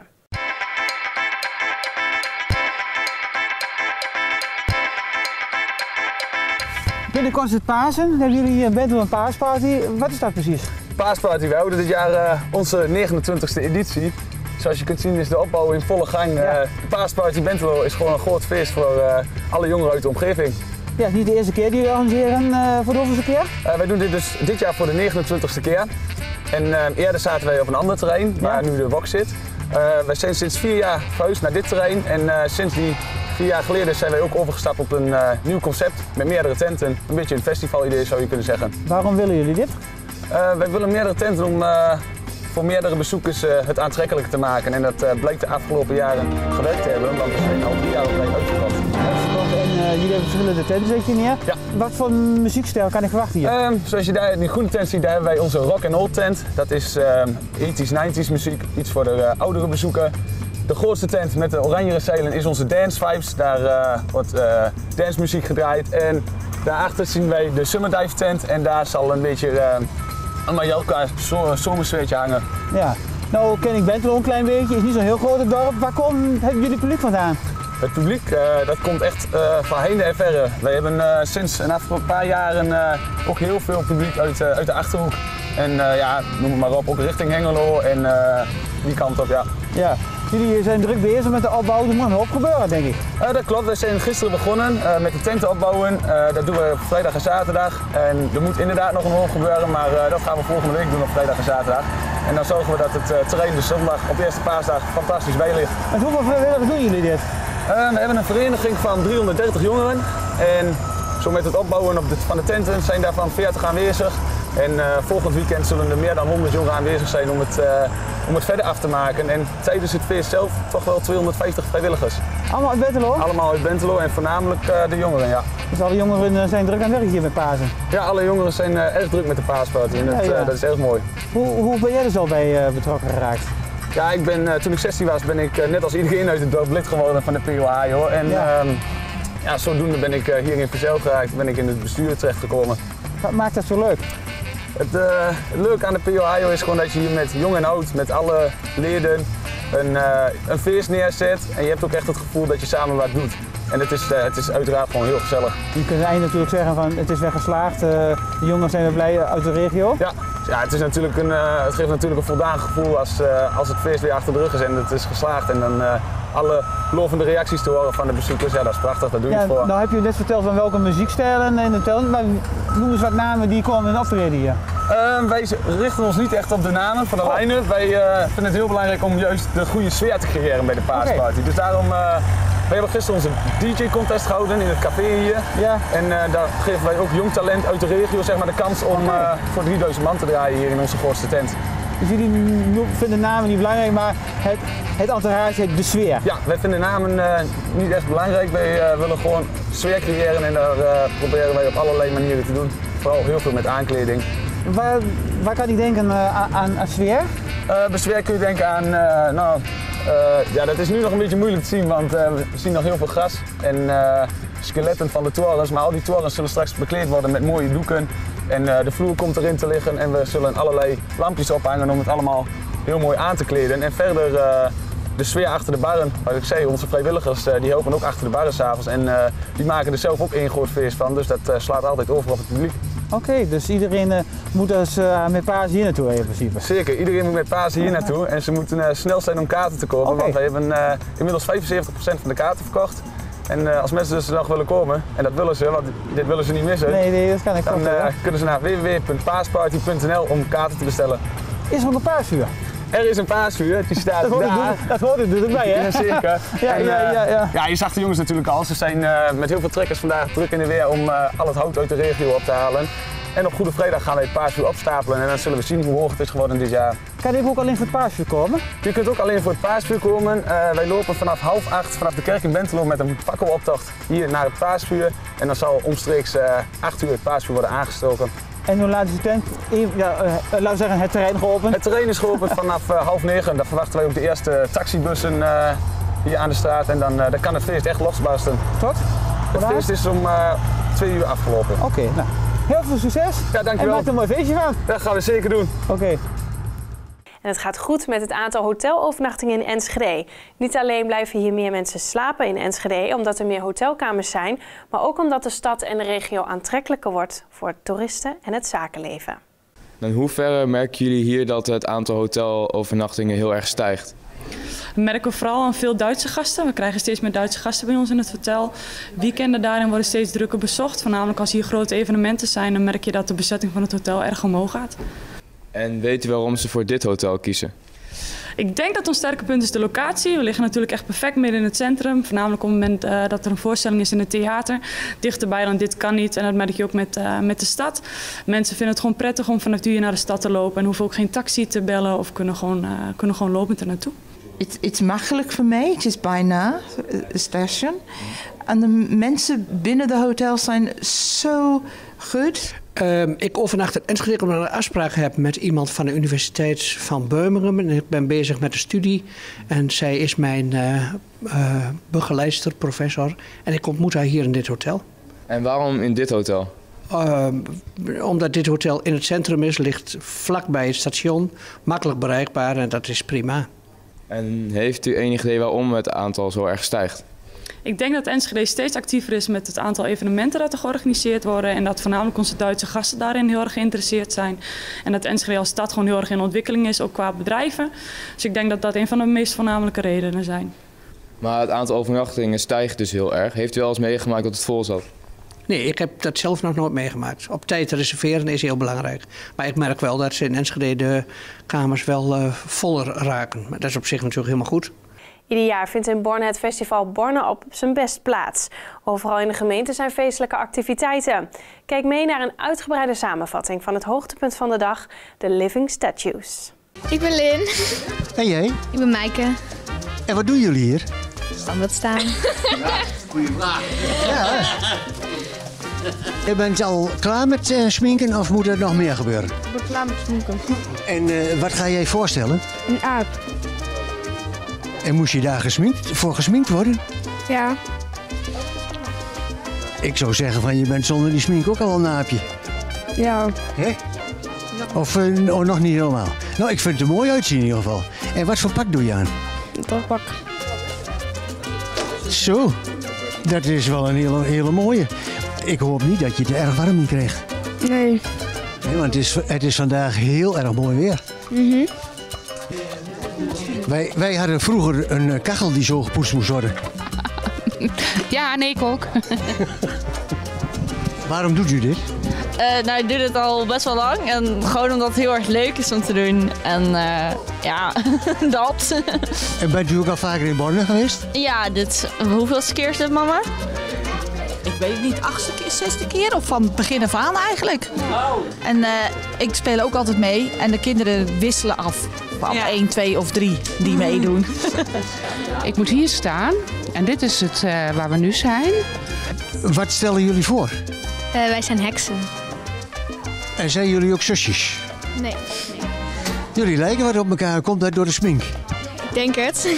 Binnenkort is het Pasen. Dan hebben jullie hier in Bentelo een paasparty. Wat is dat precies? Paasparty, we houden dit jaar uh, onze negenentwintigste editie. Zoals je kunt zien is de opbouw in volle gang. Ja. Uh, de Paasparty Bentelo is gewoon een groot feest voor uh, alle jongeren uit de omgeving. Ja, het is niet de eerste keer die jullie organiseren. Uh, voor de hoeveelste keer? Uh, wij doen dit dus dit jaar voor de negenentwintigste keer. En uh, eerder zaten wij op een ander terrein, waar ja. nu de wok zit. Uh, wij zijn sinds vier jaar verhuisd naar dit terrein en uh, sinds die vier jaar geleden zijn wij ook overgestapt op een uh, nieuw concept met meerdere tenten. Een beetje een festivalidee zou je kunnen zeggen. Waarom willen jullie dit? Uh, wij willen meerdere tenten om uh, voor meerdere bezoekers uh, het aantrekkelijk te maken. En dat uh, blijkt de afgelopen jaren gewerkt te hebben, want we zijn al drie jaar op rij uitverkocht. En uh, jullie hebben verschillende tenten, zeg je neer. Ja. Wat voor muziekstijl kan ik verwachten hier? Uh, zoals je daar in die groene tent ziet, daar hebben wij onze rock and roll tent. Dat is uh, tachtiger, negentiger muziek, iets voor de uh, oudere bezoeker. De grootste tent met de oranje zeilen is onze Dance Vibes. Daar uh, wordt uh, dancemuziek gedraaid. En daarachter zien wij de Summer Dive tent en daar zal een beetje uh, een Mallorca zomersfeertje hangen. Ja, nou ken ik Bentelo een klein beetje, is niet zo'n heel groot dorp. Waar komen hebben jullie publiek vandaan? Het publiek uh, dat komt echt uh, van heinde en verre. Wij hebben uh, sinds een paar jaren uh, ook heel veel publiek uit, uh, uit de Achterhoek. En uh, ja, noem het maar op, ook richting Hengelo en uh, die kant op, ja. Ja. Jullie zijn druk bezig met de opbouw, er moet een hoop gebeuren, denk ik. Uh, dat klopt, we zijn gisteren begonnen uh, met de tenten opbouwen. Uh, dat doen we op vrijdag en zaterdag. En er moet inderdaad nog een hoop gebeuren, maar uh, dat gaan we volgende week doen op vrijdag en zaterdag. En dan zorgen we dat het uh, terrein de zondag op eerste paasdag fantastisch bij ligt. En hoeveel vrijwilligers doen jullie dit? Uh, we hebben een vereniging van driehonderddertig jongeren. En zo met het opbouwen op de, van de tenten zijn daarvan veertig aanwezig. En uh, volgend weekend zullen er meer dan honderd jongeren aanwezig zijn om het, uh, om het verder af te maken. En tijdens het feest zelf toch wel tweehonderdvijftig vrijwilligers. Allemaal uit Bentelo? Allemaal uit Bentelo en voornamelijk uh, de jongeren, ja. Dus alle jongeren zijn druk aan het werk hier met Pasen? Ja, alle jongeren zijn uh, erg druk met de paasparty en dat, ja, ja. Uh, dat is erg mooi. Hoe, hoe ben jij er zo bij uh, betrokken geraakt? Ja, ik ben, uh, toen ik zestien was ben ik uh, net als iedereen uit het dorp lid geworden van de P O H I hoor. En ja. Uh, ja, zodoende ben ik uh, hier in Verzeel geraakt, ben ik in het bestuur terechtgekomen. Wat maakt dat zo leuk? Het, uh, het leuke aan de P O H I O is gewoon dat je hier met jong en oud, met alle leden, een, uh, een feest neerzet. En je hebt ook echt het gevoel dat je samen wat doet. En het is, uh, het is uiteraard gewoon heel gezellig. Je kunt eigenlijk natuurlijk zeggen van het is weer geslaagd. Uh, de jongeren zijn weer blij uit de regio. Ja, ja het, is natuurlijk een, uh, het geeft natuurlijk een voldaan gevoel als, uh, als het feest weer achter de rug is en het is geslaagd. En dan uh, alle lovende reacties te horen van de bezoekers, ja dat is prachtig, daar doe je ja, het voor. Nou heb je net verteld van welke muziekstijlen en de tent, maar noem eens wat namen die komen in optreden hier. Uh, wij richten ons niet echt op de namen van de oh. line-up. Wij uh, vinden het heel belangrijk om juist de goede sfeer te creëren bij de paasparty. Okay. Dus daarom, uh, we hebben gisteren onze D J-contest gehouden in het café hier. Ja. En uh, daar geven wij ook jong talent uit de regio zeg maar, de kans om okay. uh, voor drieduizend man te draaien hier in onze grootste tent. Dus jullie vinden namen niet belangrijk, maar het, het entourage, de sfeer? Ja, wij vinden namen uh, niet echt belangrijk. Wij uh, willen gewoon sfeer creëren en daar uh, proberen wij op allerlei manieren te doen. Vooral heel veel met aankleding. Waar, waar kan ik denken uh, aan, aan sfeer? Uh, bij sfeer kun je denken aan, uh, nou, uh, ja dat is nu nog een beetje moeilijk te zien, want uh, we zien nog heel veel gras en uh, skeletten van de torens. Maar al die torens zullen straks bekleed worden met mooie doeken. En uh, de vloer komt erin te liggen en we zullen allerlei lampjes ophangen om het allemaal heel mooi aan te kleden. En verder uh, de sfeer achter de barren, wat ik zei, onze vrijwilligers uh, die helpen ook achter de barren s'avonds en uh, die maken er zelf ook één groot feest van, dus dat uh, slaat altijd over op het publiek. Oké, okay, dus iedereen uh, moet dus uh, met Pasen hier naartoe in principe? Zeker, iedereen moet met Pasen hier naartoe en ze moeten uh, snel zijn om kaarten te kopen, okay. want we hebben uh, inmiddels vijfenzeventig procent van de kaarten verkocht. En uh, als mensen dus nog willen komen, en dat willen ze, want dit willen ze niet missen, nee, nee, dat kan ik dan uh, kunnen ze naar w w w punt paasparty punt n l om kaarten te bestellen. Is er nog een paasvuur? Er is een paasvuur, die staat dat hoort daar. Het, dat hoort er natuurlijk bij, hè? Ja, zeker. ja, en, uh, ja, ja, ja. ja, je zag de jongens natuurlijk al. Ze zijn uh, met heel veel trekkers vandaag druk in de weer om uh, al het hout uit de regio op te halen. En op Goede Vrijdag gaan wij het paasvuur opstapelen en dan zullen we zien hoe hoog het is geworden dit jaar. Kan je ook alleen voor het paasvuur komen? Je kunt ook alleen voor het paasvuur komen. Uh, wij lopen vanaf half acht vanaf de kerk in Bentelo met een fakkeloptocht hier naar het paasvuur. En dan zal omstreeks uh, acht uur het paasvuur worden aangestoken. En hoe laat is de tent? Ja, uh, laten we zeggen, het terrein geopend? Het terrein is geopend vanaf uh, half negen. Dan verwachten wij ook de eerste taxibussen uh, hier aan de straat. En dan, uh, dan kan het feest echt losbarsten. Tot? Het Vandaag? feest is om uh, twee uur afgelopen. Oké, okay, nou. Heel veel succes. Ja, dankjewel. En maak er een mooi feestje van. Dat gaan we zeker doen. Oké. Okay. En het gaat goed met het aantal hotelovernachtingen in Enschede. Niet alleen blijven hier meer mensen slapen in Enschede omdat er meer hotelkamers zijn, maar ook omdat de stad en de regio aantrekkelijker wordt voor toeristen en het zakenleven. In hoeverre merken jullie hier dat het aantal hotelovernachtingen heel erg stijgt? We merken vooral aan veel Duitse gasten. We krijgen steeds meer Duitse gasten bij ons in het hotel. Weekenden daarin worden steeds drukker bezocht. Voornamelijk als hier grote evenementen zijn, dan merk je dat de bezetting van het hotel erg omhoog gaat. En weet u waarom ze voor dit hotel kiezen? Ik denk dat ons sterke punt is de locatie. We liggen natuurlijk echt perfect midden in het centrum. Voornamelijk op het moment uh, dat er een voorstelling is in het theater. Dichterbij dan dit kan niet. En dat merk je ook met, uh, met de stad. Mensen vinden het gewoon prettig om vanaf hier naar de stad te lopen. En hoeven ook geen taxi te bellen of kunnen gewoon, uh, kunnen gewoon lopend er naartoe. Het is makkelijk voor mij. Het is bijna een station. En de mensen binnen de hotels zijn zo goed. Uh, ik overnacht in Enschede omdat ik een afspraak heb met iemand van de Universiteit van Birmingham. En ik ben bezig met de studie. En zij is mijn uh, uh, begeleidster, professor. En ik ontmoet haar hier in dit hotel. En waarom in dit hotel? Uh, omdat dit hotel in het centrum is, ligt vlakbij het station. Makkelijk bereikbaar en dat is prima. En heeft u enig idee waarom het aantal zo erg stijgt? Ik denk dat Enschede steeds actiever is met het aantal evenementen dat er georganiseerd worden. En dat voornamelijk onze Duitse gasten daarin heel erg geïnteresseerd zijn. En dat Enschede als stad gewoon heel erg in ontwikkeling is, ook qua bedrijven. Dus ik denk dat dat een van de meest voornamelijke redenen zijn. Maar het aantal overnachtingen stijgt dus heel erg. Heeft u wel eens meegemaakt dat het vol zat? Nee, ik heb dat zelf nog nooit meegemaakt. Op tijd reserveren is heel belangrijk. Maar ik merk wel dat ze in Enschede de kamers wel uh, voller raken. Maar dat is op zich natuurlijk helemaal goed. Ieder jaar vindt in Borne het festival Borne op zijn best plaats. Overal in de gemeente zijn feestelijke activiteiten. Kijk mee naar een uitgebreide samenvatting van het hoogtepunt van de dag, de Living Statues. Ik ben Lin. En jij? Ik ben Maaike. En wat doen jullie hier? Standaard staan. Ja, goeie vraag. Ja. Je bent al klaar met uh, sminken of moet er nog meer gebeuren? Ik ben klaar met sminken. En uh, wat ga jij voorstellen? Een aap. En moest je daar gesminkt, voor gesminkt worden? Ja. Ik zou zeggen van je bent zonder die smink ook al een aapje. Ja. Hè? Of uh, oh, nog niet helemaal? Nou, ik vind het er mooi uitzien in ieder geval. En wat voor pak doe je aan? Een dagpak. Zo, dat is wel een hele, hele mooie. Ik hoop niet dat je het er erg warm in krijgt. Nee. Nee, want het is, het is vandaag heel erg mooi weer. Mhm. Wij, wij hadden vroeger een kachel die zo gepoetst moest worden. Ja, nee, ik ook. Waarom doet u dit? Uh, nou, ik doe dit al best wel lang. En gewoon omdat het heel erg leuk is om te doen. En uh, ja, dat. En bent u ook al vaker in Borne geweest? Ja, dit, hoeveelste keer is dit, mama? Ik weet het niet, achtste keer, zesde keer of van begin af aan eigenlijk. Oh. En uh, ik speel ook altijd mee en de kinderen wisselen af. Van ja. één, twee of drie die meedoen. Ik moet hier staan en dit is het uh, waar we nu zijn. Wat stellen jullie voor? Uh, wij zijn heksen. En zijn jullie ook zusjes? Nee. nee. Jullie lijken wat op elkaar, komt dat door de smink? Ik denk het.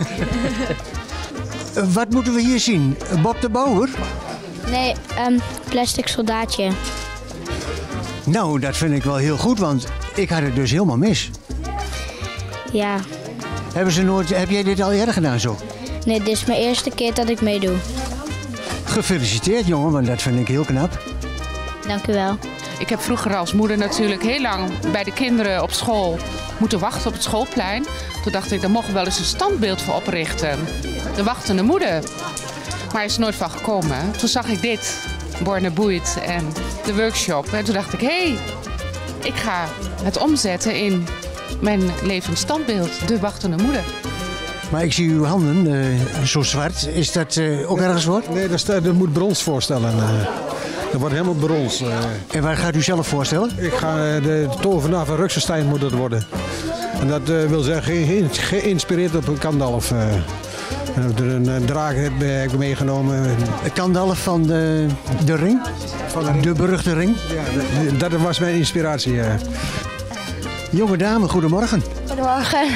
Wat moeten we hier zien? Bob de Bouwer? Nee, um, plastic soldaatje. Nou, dat vind ik wel heel goed, want ik had het dus helemaal mis. Ja. Hebben ze nooit, heb jij dit al eerder gedaan zo? Nee, dit is mijn eerste keer dat ik meedoe. Gefeliciteerd jongen, want dat vind ik heel knap. Dank u wel. Ik heb vroeger als moeder natuurlijk heel lang bij de kinderen op school moeten wachten op het schoolplein. Toen dacht ik, daar mogen we wel eens een standbeeld voor oprichten. De wachtende moeder. Maar er is nooit van gekomen. Toen zag ik dit, Borne Boeit en de workshop. En toen dacht ik, hé, hey, ik ga het omzetten in mijn levend standbeeld, de wachtende moeder. Maar ik zie uw handen uh, zo zwart. Is dat uh, ook ergens voor? Nee, dat, dat moet brons voorstellen. Uh, Dat wordt helemaal brons. Uh. En waar gaat u zelf voorstellen? Ik ga uh, de tovenaar van Ruxenstein moet het worden. En dat uh, wil zeggen geïnspireerd op een Gandalf. Uh. Een, een draak heb ik meegenomen. Gandalf van de, de ring? Van de, de beruchte ring? Ja, dat, dat was mijn inspiratie. Uh. Jonge dame, goedemorgen. Goedemorgen.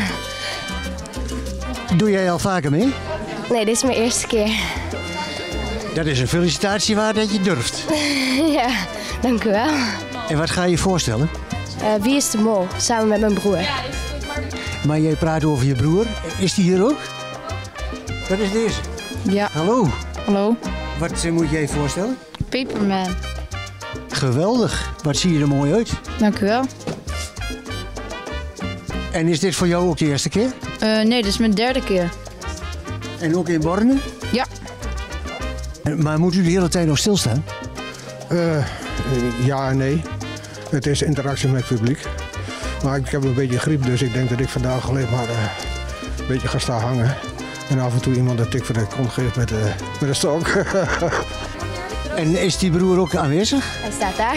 Doe jij al vaker mee? Nee, dit is mijn eerste keer. Dat is een felicitatie waar dat je durft. Ja, dank u wel. En wat ga je voorstellen? Uh, Wie is de Mol? Samen met mijn broer. Maar jij praat over je broer. Is die hier ook? Wat is deze? Ja. Hallo. Hallo. Wat uh, moet jij voorstellen? Paperman. Geweldig. Wat zie je er mooi uit. Dank u wel. En is dit voor jou ook de eerste keer? Uh, nee, dit is mijn derde keer. En ook in Borne? Ja. Maar moet u de hele tijd nog stilstaan? Uh, ja en nee. Het is interactie met het publiek. Maar ik heb een beetje griep, dus ik denk dat ik vandaag alleen maar uh, een beetje ga staan hangen. En af en toe iemand een tik voor de kont geeft met, uh, met een stok. En is die broer ook aanwezig? Hij staat daar.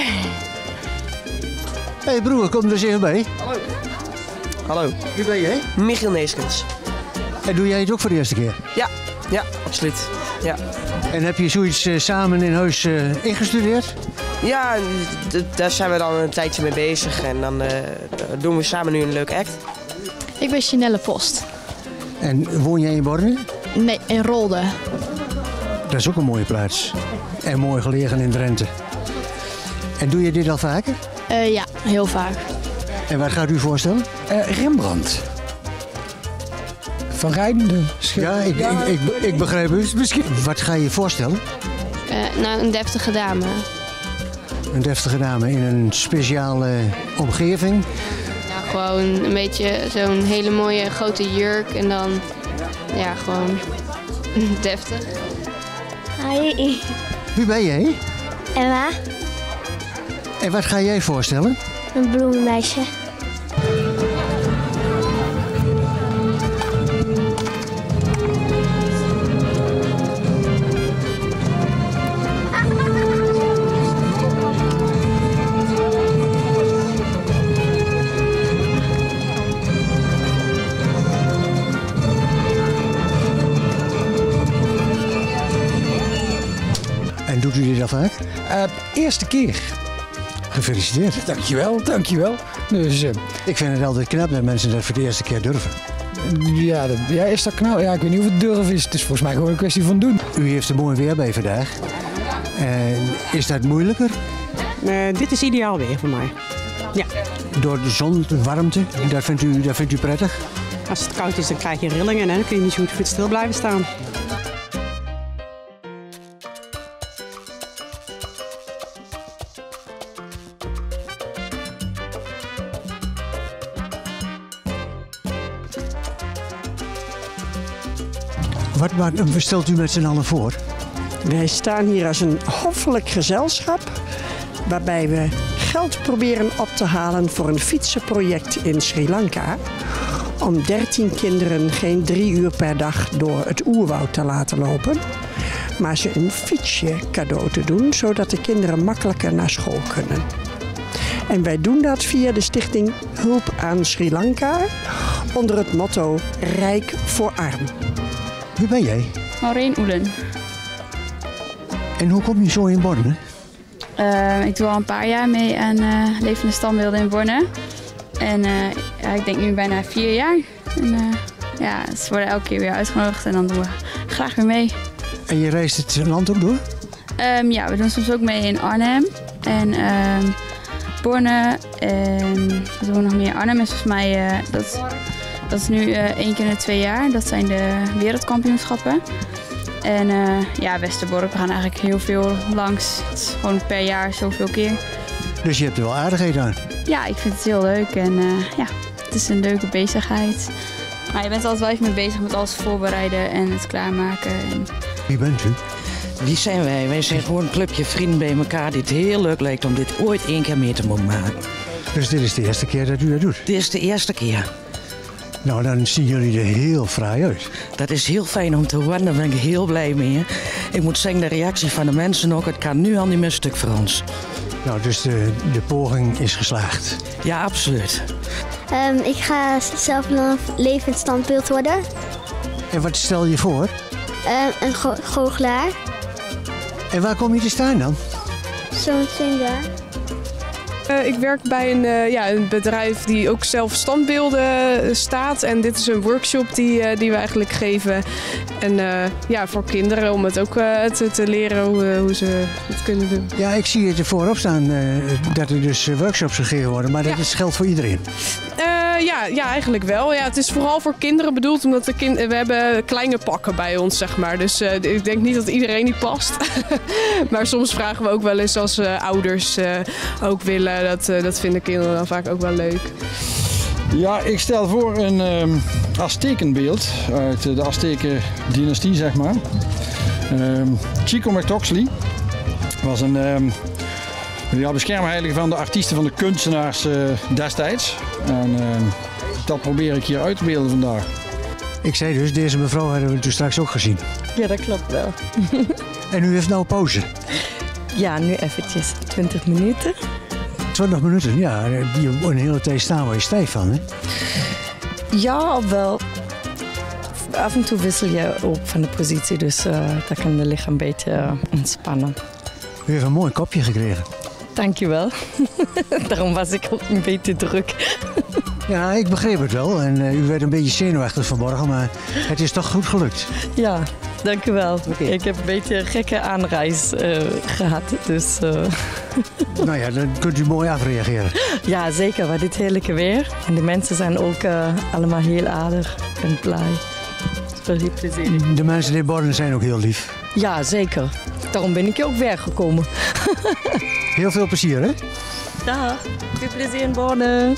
Hé hey broer, kom er eens even bij. Hallo. Hallo. Wie ben jij? Michiel Neeskens. En doe jij het ook voor de eerste keer? Ja, ja, absoluut. Ja. En heb je zoiets uh, samen in huis uh, ingestudeerd? Ja, daar zijn we dan een tijdje mee bezig en dan uh, doen we samen nu een leuk act. Ik ben Chanelle Post. En woon jij in Borne? Nee, in Rolde. Dat is ook een mooie plaats. En mooi gelegen in Drenthe. En doe je dit al vaker? Uh, ja, heel vaak. En wat gaat u voorstellen? Uh, Rembrandt. Van Rijden. Ja, ik, ik, ik, ik begrijp u. Misschien. Wat ga je voorstellen? Uh, nou, een deftige dame. Een deftige dame in een speciale omgeving? Ja, gewoon een beetje zo'n hele mooie grote jurk en dan, ja, gewoon deftig. Hi. Wie ben jij? Emma. En wat ga jij voorstellen? Een bloemenmeisje. En doet u dit al vaak? Uh, eerste keer. Gefeliciteerd. Dankjewel, dankjewel. Dus, uh, ik vind het altijd knap dat mensen dat voor de eerste keer durven. Ja, dat, ja, is dat knap? Ja, ik weet niet of het durven is. Het is volgens mij gewoon een kwestie van doen. U heeft er mooi weer bij vandaag. En is dat moeilijker? Uh, dit is ideaal weer voor mij. Ja. Door de zon, de warmte, dat vindt u, dat vindt u prettig? Als het koud is, dan krijg je rillingen en dan kun je niet zo goed stil blijven staan. Wat, wat stelt u met z'n allen voor? Wij staan hier als een hoffelijk gezelschap waarbij we geld proberen op te halen voor een fietsenproject in Sri Lanka. Om dertien kinderen geen drie uur per dag door het oerwoud te laten lopen. Maar ze een fietsje cadeau te doen, zodat de kinderen makkelijker naar school kunnen. En wij doen dat via de stichting Hulp aan Sri Lanka onder het motto Rijk voor Arm. Wie ben jij? Maureen Oelen. En hoe kom je zo in Borne? Uh, ik doe al een paar jaar mee aan uh, levende standbeelden in Borne. En uh, ja, ik denk nu bijna vier jaar. En, uh, ja, ze worden elke keer weer uitgenodigd en dan doen we graag weer mee. En je reist het land ook door? Um, ja, we doen soms ook mee in Arnhem en um, Borne. En wat doen we nog meer? Arnhem is volgens mij, uh, dat, dat is nu uh, één keer in de twee jaar. Dat zijn de wereldkampioenschappen. En uh, ja, Westerbork, we gaan eigenlijk heel veel langs. Het is gewoon per jaar zoveel keer. Dus je hebt er wel aardigheid aan? Ja, ik vind het heel leuk en uh, ja, het is een leuke bezigheid. Maar je bent altijd wel even mee bezig met alles voorbereiden en het klaarmaken. En... Wie bent u? Wie zijn wij? Wij zijn gewoon een clubje vrienden bij elkaar die het heel leuk lijkt om dit ooit één keer mee te mogen maken. Dus dit is de eerste keer dat u dat doet? Dit is de eerste keer. Nou, dan zien jullie er heel fraai uit. Dat is heel fijn om te horen, daar ben ik heel blij mee. Ik moet zeggen, de reactie van de mensen ook, het kan nu al niet meer stuk voor ons. Nou, dus de, de poging is geslaagd. Ja, absoluut. Um, ik ga zelf een levend standbeeld worden. En wat stel je voor? Uh, een go goochelaar. En waar kom je te staan dan? Zo'n ding daar. Uh, ik werk bij een, uh, ja, een bedrijf die ook zelf standbeelden uh, staat. En dit is een workshop die, uh, die we eigenlijk geven. En uh, ja, voor kinderen om het ook uh, te, te leren hoe, hoe ze het kunnen doen. Ja, ik zie het er voorop staan uh, dat er dus workshops gegeven worden. Maar dat ja. is geldt voor iedereen. Uh, ja, ja, eigenlijk wel. Ja, het is vooral voor kinderen bedoeld, omdat de kind we hebben kleine pakken bij ons, zeg maar. Dus uh, ik denk niet dat iedereen die past. Maar soms vragen we ook wel eens als uh, ouders uh, ook willen. Dat, uh, dat vinden kinderen dan vaak ook wel leuk. Ja, ik stel voor een um, Aztekenbeeld uit de Azteken-dynastie, zeg maar. Um, Chico McToxley was een um, ja, beschermheilige van de artiesten, van de kunstenaars uh, destijds. En uh, dat probeer ik hier uit te beelden vandaag. Ik zei dus, deze mevrouw hebben we toen straks ook gezien. Ja, dat klopt wel. En u heeft nou pauze? Ja, nu eventjes twintig minuten. twintig minuten, ja. Een hele tijd staan waar je stijf van, hè? Ja, wel. Af en toe wissel je ook van de positie, dus uh, dan kan de lichaam een beetje uh, ontspannen. U heeft een mooi kopje gekregen. Dankjewel. Daarom was ik ook een beetje druk. Ja, ik begreep het wel. En uh, u werd een beetje zenuwachtig vanmorgen, maar het is toch goed gelukt. Ja, dankjewel. Okay. Ik heb een beetje een gekke aanreis uh, gehad, dus... Uh... Nou ja, dan kunt u mooi afreageren. Ja, zeker. Maar dit heerlijke weer. En de mensen zijn ook uh, allemaal heel aardig en blij. Het is wel heel plezierig. De mensen in Borne zijn ook heel lief. Ja, zeker. Daarom ben ik ook weer gekomen. Heel veel plezier, hè? Dag. Veel plezier in Borne.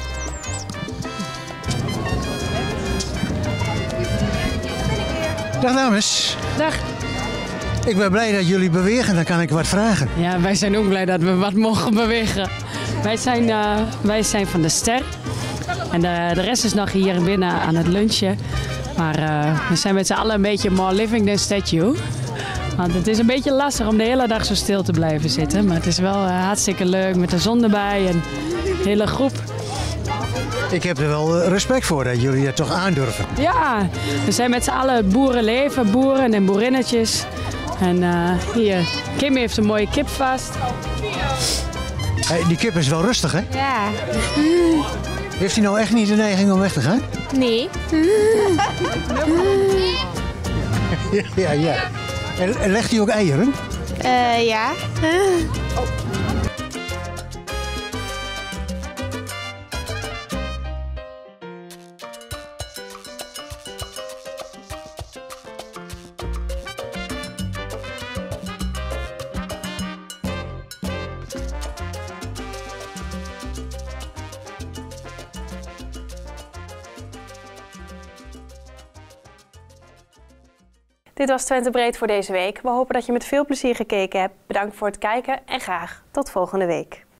Dag dames. Dag. Ik ben blij dat jullie bewegen, dan kan ik wat vragen. Ja, wij zijn ook blij dat we wat mogen bewegen. Wij zijn, uh, wij zijn van de Ster. En de, de rest is nog hier binnen aan het lunchen. Maar uh, we zijn met z'n allen een beetje more living than statue. Want het is een beetje lastig om de hele dag zo stil te blijven zitten. Maar het is wel uh, hartstikke leuk met de zon erbij en de hele groep. Ik heb er wel respect voor dat jullie het toch aandurven. Ja, we zijn met z'n allen boerenleven, boeren en boerinnetjes. En uh, hier, Kim heeft een mooie kip vast. Hey, die kip is wel rustig, hè? Ja. Heeft hij nou echt niet de neiging om weg te gaan? Nee. ja, ja. En, en legt hij ook eieren? Uh, ja. Oh. Dit was Twente Breed voor deze week. We hopen dat je met veel plezier gekeken hebt. Bedankt voor het kijken en graag tot volgende week.